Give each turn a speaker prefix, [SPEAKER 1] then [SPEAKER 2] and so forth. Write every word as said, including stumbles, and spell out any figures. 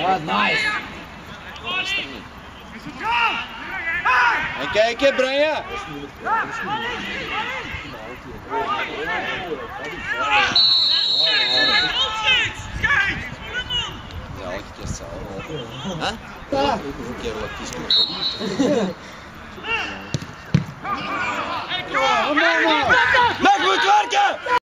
[SPEAKER 1] Oh, nice.
[SPEAKER 2] Enke, enke, Branha! Ja, ik heb het al. Hè? Ja. Ik heb wat kies.
[SPEAKER 1] Kom maar, man.
[SPEAKER 2] Meg moet werken!